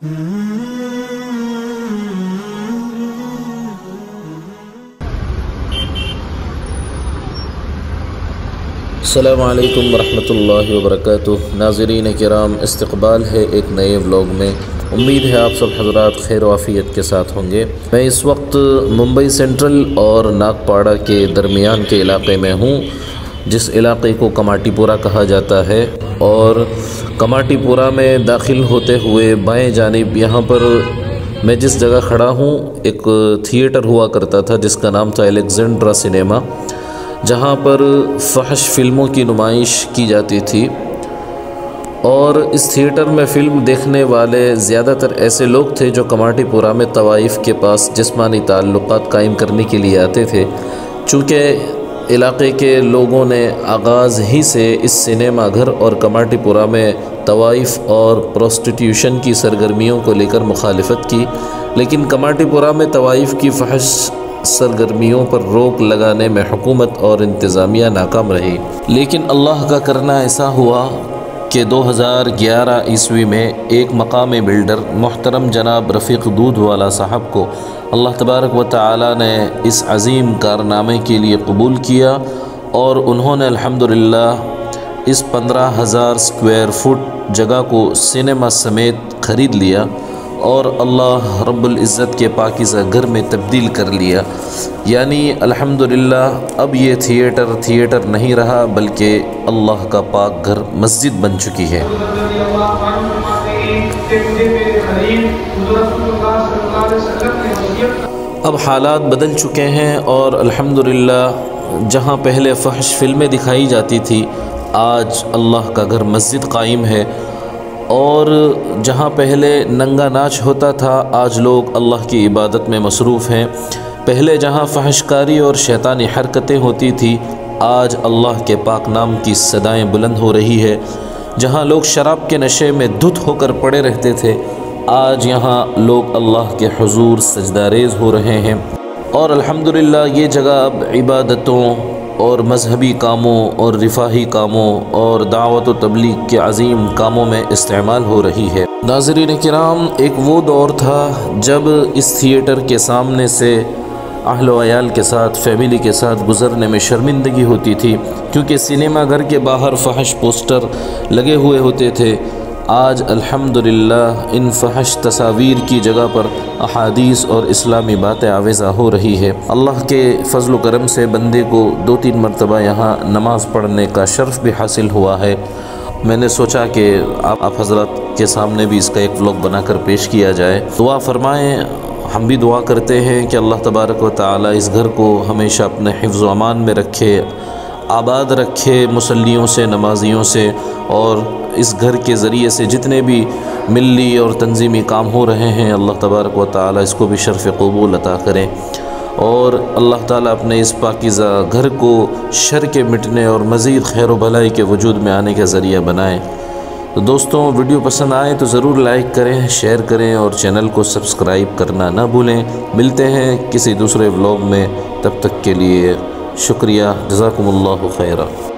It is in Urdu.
السلام علیکم ورحمۃ اللہ وبرکاتہ۔ ناظرین کرام، استقبال ہے ایک نئے ولاگ میں۔ امید ہے آپ سب حضرات خیر و عافیت کے ساتھ ہوں گے۔ میں اس وقت ممبئی سینٹرل اور ناگپاڑا کے درمیان کے علاقے میں ہوں، جس علاقے کو کماٹی پورہ کہا جاتا ہے، اور کماٹی پورہ میں داخل ہوتے ہوئے بائیں جانب یہاں پر میں جس جگہ کھڑا ہوں ایک تھیٹر ہوا کرتا تھا جس کا نام تھا الیگزینڈرا سنیما، جہاں پر فحش فلموں کی نمائش کی جاتی تھی، اور اس تھیٹر میں فلم دیکھنے والے زیادہ تر ایسے لوگ تھے جو کماٹی پورہ میں طوائف کے پاس جسمانی تعلقات قائم کرنے کے لیے آتے تھے۔ چونکہ علاقے کے لوگوں نے آغاز ہی سے اس سنیما گھر اور کماٹی پورہ میں طوائف اور پروسٹیٹیوشن کی سرگرمیوں کو لے کر مخالفت کی، لیکن کماٹی پورہ میں طوائف کی فحش سرگرمیوں پر روک لگانے میں حکومت اور انتظامیہ ناکام رہی۔ لیکن اللہ کا کرنا ایسا ہوا کہ 2011 عیسوی میں ایک مقامی بلڈر محترم جناب رفیق دودھ والا صاحب کو اللہ تبارک و تعالی نے اس عظیم کارنامے کے لیے قبول کیا، اور انہوں نے الحمدللہ اس 15,000 اسکوائر فٹ جگہ کو سنیما سمیت خرید لیا اور اللہ رب العزت کے پاکیزہ گھر میں تبدیل کر لیا۔ یعنی الحمدللہ اب یہ تھیٹر نہیں رہا، بلکہ اللہ کا پاک گھر مسجد بن چکی ہے۔ اب حالات بدل چکے ہیں، اور الحمدللہ جہاں پہلے فحش فلمیں دکھائی جاتی تھی، آج اللہ کا گھر مسجد قائم ہے، اور جہاں پہلے ننگا ناچ ہوتا تھا، آج لوگ اللہ کی عبادت میں مصروف ہیں۔ پہلے جہاں فحش کاری اور شیطانی حرکتیں ہوتی تھی، آج اللہ کے پاک نام کی صدائیں بلند ہو رہی ہے۔ جہاں لوگ شراب کے نشے میں دھت ہو کر پڑے رہتے تھے، آج یہاں لوگ اللہ کے حضور سجدہ ریز ہو رہے ہیں، اور الحمدللہ یہ جگہ اب عبادتوں اور مذہبی کاموں اور رفاہی کاموں اور دعوت و تبلیغ کے عظیم کاموں میں استعمال ہو رہی ہے۔ ناظرین کرام، ایک وہ دور تھا جب اس تھیٹر کے سامنے سے اہل و عیال کے ساتھ، فیملی کے ساتھ گزرنے میں شرمندگی ہوتی تھی، کیونکہ سنیما گھر کے باہر فحش پوسٹر لگے ہوئے ہوتے تھے۔ آج الحمدللہ ان فحش تصاویر کی جگہ پر احادیث اور اسلامی باتیں آویزہ ہو رہی ہے۔ اللہ کے فضل و کرم سے بندے کو 2-3 مرتبہ یہاں نماز پڑھنے کا شرف بھی حاصل ہوا ہے۔ میں نے سوچا کہ آپ حضرات کے سامنے بھی اس کا ایک ولاگ بنا کر پیش کیا جائے۔ دعا فرمائیں، ہم بھی دعا کرتے ہیں کہ اللہ تبارک و تعالی اس گھر کو ہمیشہ اپنے حفظ و امان میں رکھے، آباد رکھے مصلیوں سے، نمازیوں سے، اور اس گھر کے ذریعے سے جتنے بھی ملی اور تنظیمی کام ہو رہے ہیں، اللہ تبارک و تعالی اس کو بھی شرف قبول عطا کریں، اور اللہ تعالیٰ اپنے اس پاکیزہ گھر کو شر کے مٹنے اور مزید خیر و بھلائی کے وجود میں آنے کا ذریعہ بنائیں۔ تو دوستوں، ویڈیو پسند آئے تو ضرور لائک کریں، شیئر کریں، اور چینل کو سبسکرائب کرنا نہ بھولیں۔ ملتے ہیں کسی دوسرے ولاگ میں، تب تک کے لیے شکریہ، جزاکم اللہ خیرہ۔